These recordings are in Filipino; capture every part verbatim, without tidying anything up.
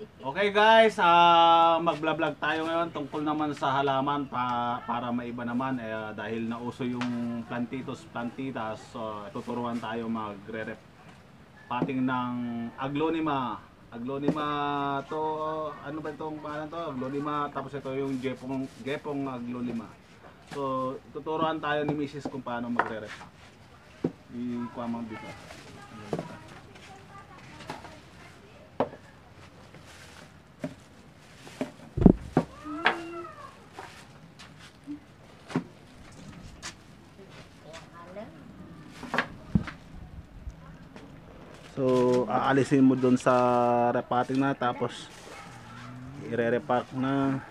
Okay guys, ah mag-vlog tayo ngayon tungkol naman sa halaman pa, para maiba naman eh, ah, dahil nauso yung plantitos plantitas, so tuturuan tayo magre-repotting ng aglonema. Aglonema to, ano ba itong pangalan to? Aglonema, tapos ito yung gepong, gepong aglonema. So tuturuan tayo ni Missus kung paano magre-repot. I-kuha mo dito. So, aalisin mo doon sa repotting na, tapos ire-repack na.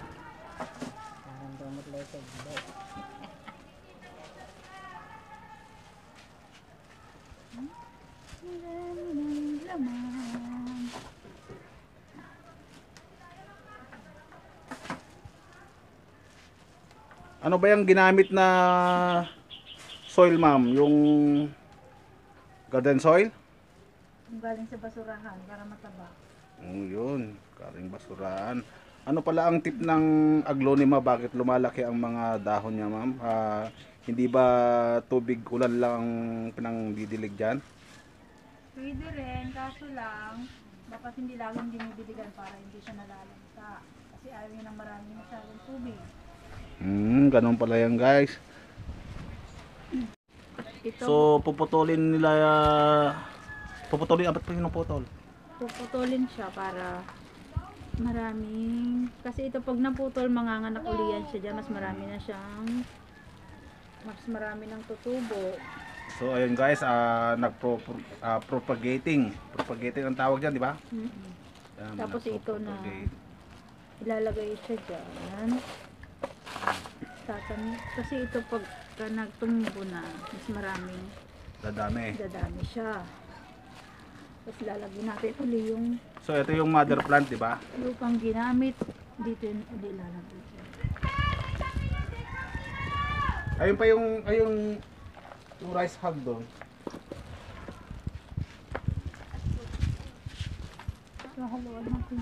Ano ba yung ginamit na soil, ma'am? Yung garden soil? Galing sa basurahan para mataba. Oh, yun. Galing basurahan. Ano pala ang tip ng aglonema? Bakit lumalaki ang mga dahon niya, ma'am? Ah, hindi ba tubig ulan lang ang pinangdidilig dyan? Pwede rin, kaso lang, dapat hindi laging dinididigan para hindi siya nalalanta. Kasi ayaw niya ng maraming masyadong tubig. Hmm, ganun pala yan, guys. Ito, So, puputulin nila, uh, puputulin, abat pa yun ang putol? puputulin siya para maraming, kasi ito pag naputol, manganganak uli yan siya dyan. Mas marami na siyang, mas marami ng tutubo. So, ayun guys, uh, nag-propagating. Propagating ang tawag dyan, di ba? Mm-mm. Yan, Tapos ito na, nagpro-propagate. ilalagay siya dyan. Tatan kasi ito pagka nagtumbo na, mas maraming Dadami. dadami siya. Tapos lalagyan natin uli yung So, ito yung mother plant, di ba? lupang ginamit. Dito yung uli lalagay siya. Ayun pa yung, ayun, yung rice hog doon. So, haluan natin.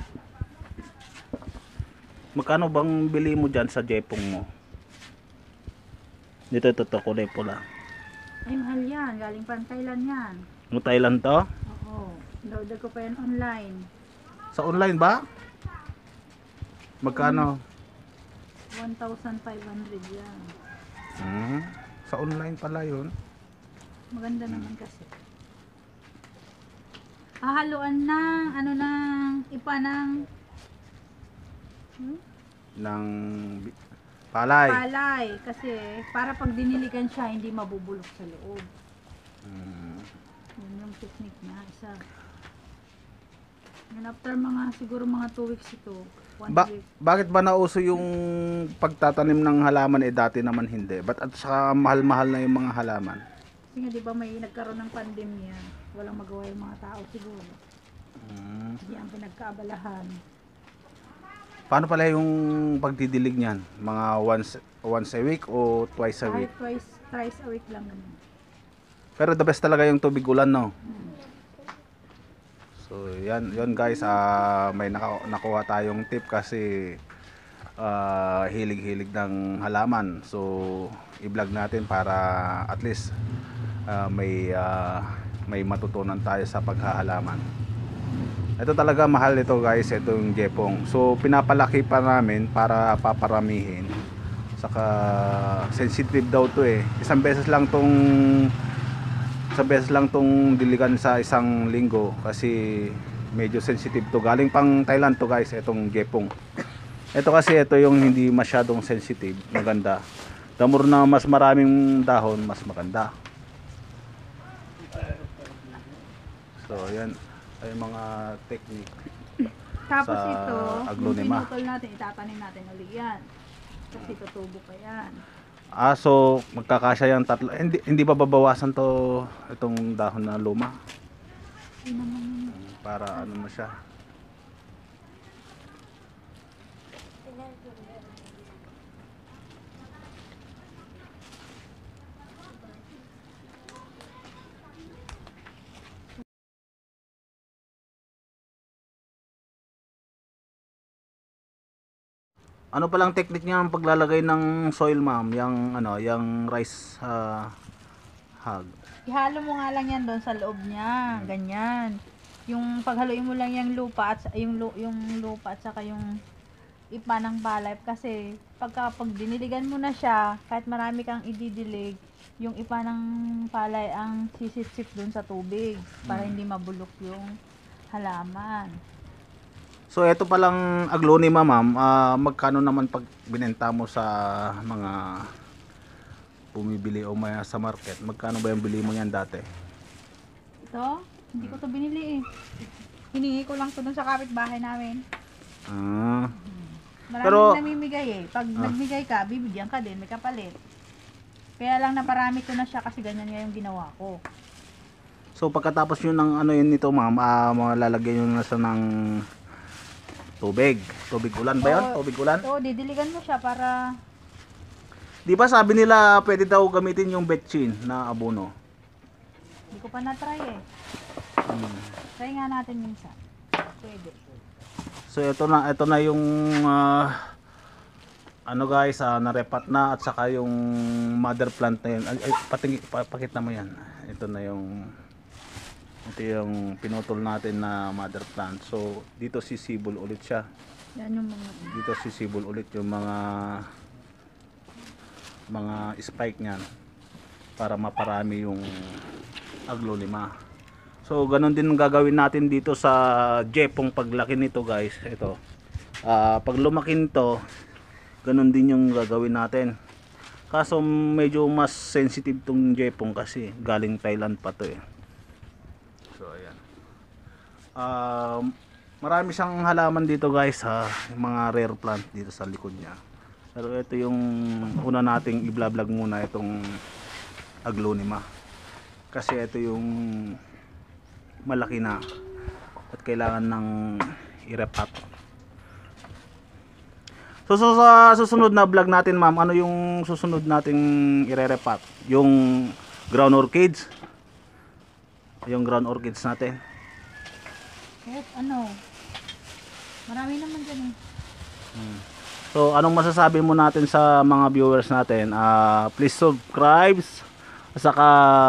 Magkano bang bili mo dyan sa jepong mo? Dito, ito, ito, kulay pula. Ay, mahal yan. Galing pa Thailand yan. Yung Thailand to? Oo. Order ko pa yan online. Sa online ba? Magkano? one thousand five hundred yan. Hmm, sa online pala yun. Maganda naman kasi. Hahaluan ng, ano ng, ipa ng, hmm? Ng bi- palay. palay. Kasi, para pag diniligan siya, hindi mabubulok sa loob. Hmm. Yun yung technique niya. Isa. And after mga, siguro mga two weeks ito. One Ba- week. bakit ba nauso yung pagtatanim ng halaman eh dati naman hindi? Ba't at saka mahal-mahal na yung mga halaman? Kasi nga, di ba may nagkaroon ng pandemya. Walang magawa yung mga tao siguro. Hmm. Hindi ang pinagkaabalahan. Paano pala yung pagdidilig niyan? Mga once once a week o twice a Kahit week? twice, thrice a week lang naman. Pero the best talaga yung tubig ulan, no? Hmm. So, yan, yan guys, ah may naka, nakuha tayong tip kasi ah, hilig-hilig ng halaman. So, i-vlog natin para at least ah, may ah, may matutunan tayo sa paghahalaman. Ito talaga mahal ito guys, ito yung jepong. So, pinapalaki pa namin para paparamihin. Saka sensitive daw to eh. Isang beses lang tong sa beses lang tong diligan sa isang linggo kasi medyo sensitive to. Galing pang Thailand to guys, itong gepong. Ito kasi ito yung hindi masyadong sensitive, maganda. The more na mas maraming dahon, mas maganda. So yan ay mga technique. Tapos Sa ito, yung aglonema. pinutol natin, itatanim natin ulit yan. Kasi tutubo pa yan. Ah, so magkakasya yung tatlo. Eh, Hindi, hindi ba babawasan to itong dahon na luma? Yun naman yun. Para ano mo siya? Ano palang technique niya ng paglalagay ng soil, ma'am? Yang ano, yung rice ah, hog. Ihalo mo nga lang yan doon sa loob niya, ganyan. Yung paghaluin mo lang yung lupa at sa- yung lu- yung lupa at saka yung ipa ng palay kasi pagka pag diniligan mo na siya, kahit marami kang ididilig, yung ipa ng palay ang sisip-sip doon sa tubig para hindi mabulok yung halaman. So ito palang aglonema, ma'am, ah, magkano naman pag binenta mo sa mga bumibili o maya sa market? Magkano ba yung bili mo yan dati? Ito, hindi ko to binili eh. Hiningi ko lang to dun sa kapitbahay namin. Ah, Maraming Pero- namimigay eh. Pag Ah. nagbigay ka, bibigyan ka din, may kapalit. Kaya lang naparami ko na siya kasi ganyan nga yung ginawa ko. so pagkatapos yun ng ano yun nito, ma'am, ah, malalagyan yun na siya ng tubig. Tubig ulan ba yun? Oo. Tubig ulan? Oo, didiligan mo siya para Di ba sabi nila pwede daw gamitin yung betchin na abono? hindi ko pa na-try eh. Hmm. Try nga natin minsan. Pwede. So ito na, ito na yung ah, ano guys, ah, narepat na at saka yung mother plant na yun. Ay, ay, pating, pa, pakita mo yan. Ito na yung ito yung pinutol natin na mother plant. So dito sisibol ulit siya. Yan yung mga Dito sisibol ulit yung mga mga spike niyan para maparami yung aglonema. So ganun din ang gagawin natin dito sa jepong paglaki nito guys. Ito. Ah, pag lumaki nito, ganun din yung gagawin natin. Kaso medyo mas sensitive tong jepong kasi galing Thailand pa to eh. So ayan. Um, marami siyang halaman dito guys ha, yung mga rare plant dito sa likod niya. Pero ito yung una nating i-vlog muna itong aglonema. Kasi ito yung malaki na at kailangan ng i-repat. So, so sa susunod na vlog natin, ma'am, ano yung susunod nating ire-repat? Yung ground orchids? Yung ground orchids natin? kahit ano. Marami naman dyan eh. So, anong masasabi mo natin sa mga viewers natin? Ah, please subscribe. At saka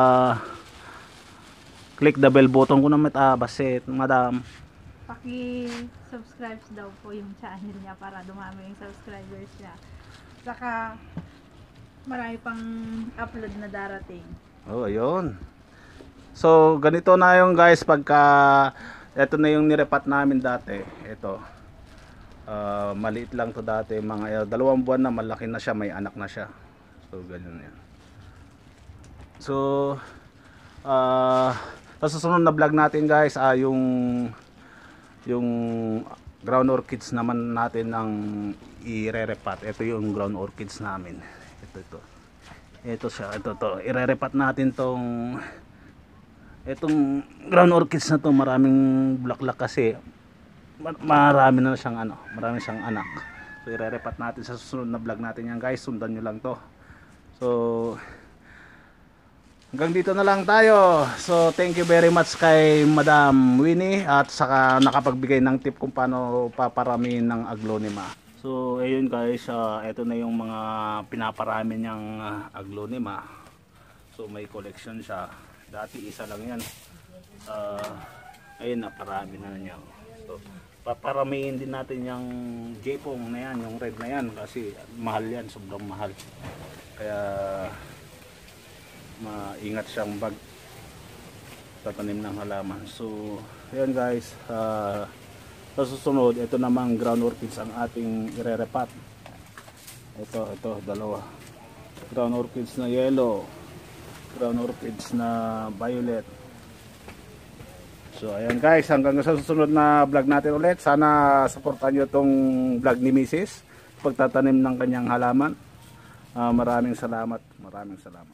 click the bell button ko naman. Ah, basit, madam. Paki-subscribe daw po yung channel niya para dumami yung subscribers niya. Saka marami pang upload na darating. Oh, ayun. So, ganito na yung guys pagka ito na yung nirepat namin dati. Ito. Ah, maliit lang to dati, mga eh, dalawang buwan na malaki na siya, may anak na siya. So, ganyan yan. So, ah, sa susunod na vlog natin guys, ah, yung yung ground orchids naman natin ang ire-repat. Ito yung ground orchids namin. Ito ito. Ito siya, ito to. Ire-repat natin tong itong ground orchids na to, maraming bulaklak kasi mar- marami na siyang ano, marami siyang anak. So ire-repat natin sa susunod na vlog natin yan guys. Sundan nyo lang to. So hanggang dito na lang tayo. So thank you very much kay Madam Winnie at saka nakapagbigay ng tip kung paano paparamihin ng aglonema. So ayun guys, uh, ito na yung mga pinaparami niyang uh, aglonema. So may collection siya. Dati isa lang yan. Uh, ayun, naparami na niya. So paparamihin din natin yung jepong na yan, yung red na yan kasi mahal yan, sobrang mahal. Kaya maingat siyang bag tatanim ng halaman. So ayan guys, uh, sa susunod ito namang ground orchids ang ating ire-repat. Ito, ito, dalawa ground orchids na yellow, ground orchids na violet. So ayan guys, hanggang sa susunod na vlog natin ulit. Sana supportan nyo itong vlog ni Missus pagtatanim ng kanyang halaman. uh, maraming salamat, maraming salamat.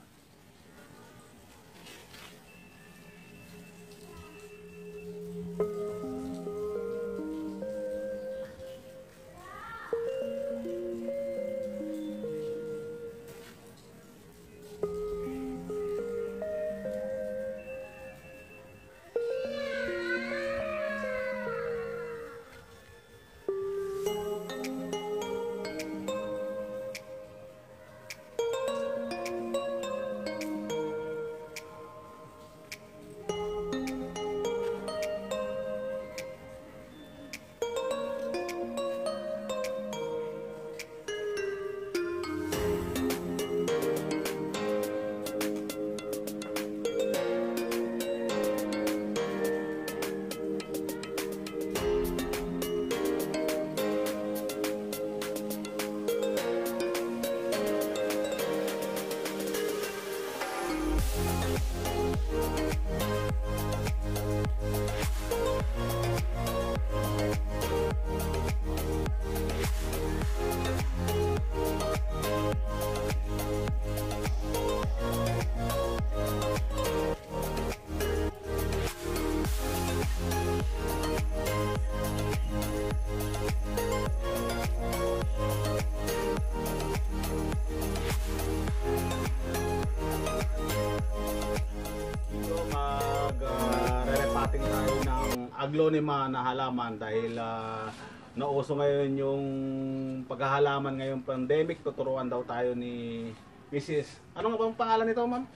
aglonema na halaman dahil ah, nauso ngayon yung paghahalaman ngayong pandemic. Tuturuan daw tayo ni Missus Ano nga bang pangalan nito, ma'am?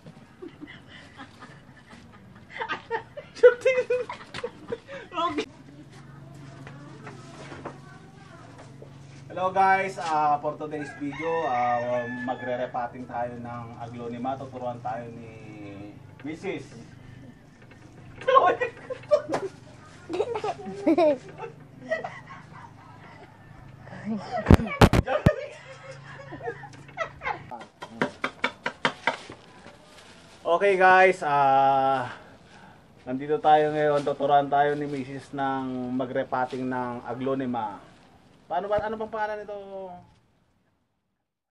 Okay. Hello guys, uh, for today's video, uh, magre-repotting tayo ng aglonema. Tuturuan tayo ni Missus Okay guys, ah nandito tayo ngayon. Tuturuan tayo ni Missus ng magre-potting ng aglonema. Paano ba, ano bang pangalan nito?